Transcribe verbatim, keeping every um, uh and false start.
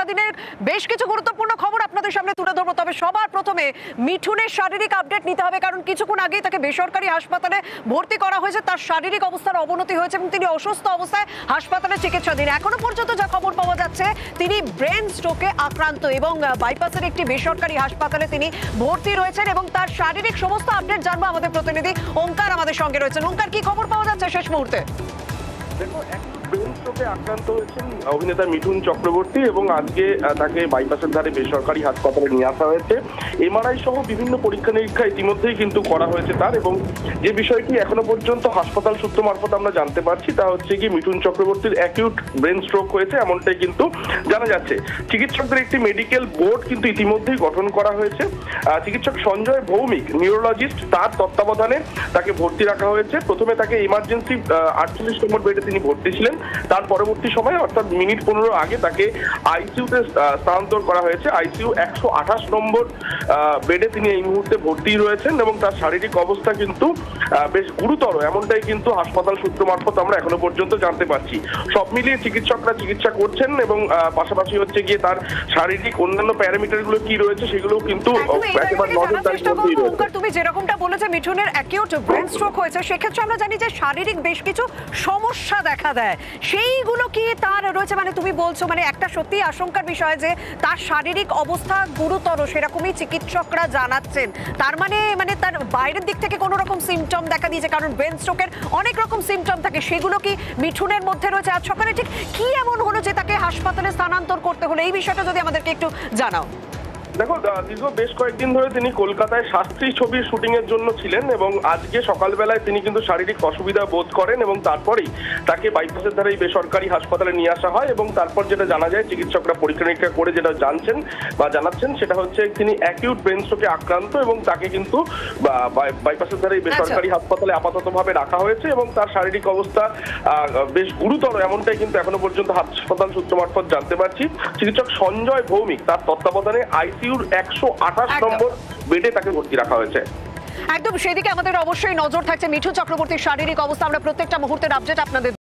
সারাদিনের বেশ কিছু গুরুত্বপূর্ণ খবর আপনাদের সামনে তুলে ধরবো। তবে সবার প্রথমে মিঠুনের শারীরিক আপডেট নিতে হবে, কারণ কিছুক্ষণ আগেই তাকে বেসরকারি হাসপাতালে ভর্তি করা হয়েছে। তার শারীরিক অবস্থার অবনতি হয়েছে এবং তিনি অসুস্থ অবস্থায় হাসপাতালে চিকিৎসাধীন। এখনো পর্যন্ত যা খবর পাওয়া যাচ্ছে, তিনি ব্রেন স্ট্রোকে আক্রান্ত এবং বাইপাসের একটি বেসরকারি হাসপাতালে তিনি ভর্তি রয়েছেন এবং তার শারীরিক সমস্ত আপডেট জানবো আমাদের প্রতিনিধি ওঙ্কার আমাদের সঙ্গে রয়েছেন। ওঙ্কার, কি খবর পাওয়া যাচ্ছে শেষ মুহূর্তে? দেখো, ব্রেন স্ট্রোকে আক্রান্ত হয়েছেন অভিনেতা মিঠুন চক্রবর্তী এবং আজকে তাকে বাইপাসের ধারে বেসরকারি হাসপাতালে নিয়ে আসা হয়েছে। এমআরআই সহ বিভিন্ন পরীক্ষা নিরীক্ষা ইতিমধ্যেই কিন্তু করা হয়েছে তার, এবং যে বিষয়টি এখনো পর্যন্ত হাসপাতাল সূত্র মারফত আমরা জানতে পারছি তা হচ্ছে কি মিঠুন চক্রবর্তীর অ্যাকিউট ব্রেন স্ট্রোক হয়েছে, এমনটাই কিন্তু জানা যাচ্ছে। চিকিৎসকদের একটি মেডিকেল বোর্ড কিন্তু ইতিমধ্যেই গঠন করা হয়েছে। চিকিৎসক সঞ্জয় ভৌমিক, নিউরোলজিস্ট, তার তত্ত্বাবধানে তাকে ভর্তি রাখা হয়েছে। প্রথমে তাকে ইমার্জেন্সি আটচল্লিশ নম্বর বেডে তিনি ভর্তি ছিলেন। তার পরবর্তী সময়ে অর্থাৎ মিনিট পনেরো আগে তাকে আইসিইউতে স্থানান্তর করা হয়েছে। আইসিইউ একশো আঠাশ নম্বর বেডে তিনি এই মুহূর্তে ভর্তি রয়েছেন এবং তার শারীরিক অবস্থা কিন্তু বেশ গুরুতর, এমনটাই কিন্তু হাসপাতাল সূত্র মারফত আমরা এখনো পর্যন্ত জানতে পারছি। সব মিলিয়ে চিকিৎসকরা চিকিৎসা করছেন এবং পাশাপাশি হচ্ছে গিয়ে তার শারীরিক অন্যান্য প্যারামিটারগুলো কি রয়েছে সেগুলো কিন্তু তুমি যেরকমটা বলেছে মিঠুনের অ্যাকিউট ব্রেন স্ট্রোক হয়েছে, সেক্ষেত্রে আমরা জানি যে শারীরিক বেশ কিছু সমস্যা দেখা দেয়, সেইগুলো কি তার রয়েছে? মানে তুমি বলছো মানে একটা সত্যি আশঙ্কার বিষয় যে তার শারীরিক অবস্থা গুরুতর, সেরকমই চিকিৎসকরা জানাচ্ছেন। তার মানে মানে তার বাইরের দিক থেকে কোনো রকম সিমটম দেখা দিয়েছে, কারণ ব্রেন স্ট্রোকের অনেক রকম সিমটম থাকে, সেগুলো কি মিঠুনের মধ্যে রয়েছে? আজ সকালে ঠিক কি এমন হলো যে তাকে হাসপাতালে স্থানান্তর করতে হলো, এই বিষয়টা যদি আমাদেরকে একটু জানাও। দেখো, দীর্ঘ বেশ কয়েকদিন ধরে তিনি কলকাতায় শাস্ত্রী ছবির শুটিং এর জন্য ছিলেন এবং আজকে সকালবেলায় তিনি কিন্তু শারীরিক অসুবিধা বোধ করেন এবং তারপরেই তাকে বাইপাসের ধারে বেসরকারি হাসপাতালে নিয়ে আসা হয়। এবং তারপর যেটা জানা যায়, চিকিৎসকরা পরীক্ষা নিরীক্ষা করে যেটা জানছেন বা জানাচ্ছেন সেটা হচ্ছে তিনি অ্যাকিউট ব্রেন স্ট্রোকে আক্রান্ত এবং তাকে কিন্তু বাইপাসের ধারে বেসরকারি হাসপাতালে আপাততভাবে রাখা হয়েছে এবং তার শারীরিক অবস্থা বেশ গুরুতর, এমনটাই কিন্তু এখনো পর্যন্ত হাসপাতাল সূত্র মারফত জানতে পারছি। চিকিৎসক সঞ্জয় ভৌমিক, তার তত্ত্বাবধানে আইসি একশো আঠাশ নম্বর বেডে তাকে ভর্তি রাখা হয়েছে। একদম সেদিকে আমাদের অবশ্যই নজর থাকছে। মিঠুন চক্রবর্তীর শারীরিক অবস্থা আমরা প্রত্যেকটা মুহূর্তের আপডেট আপনাদের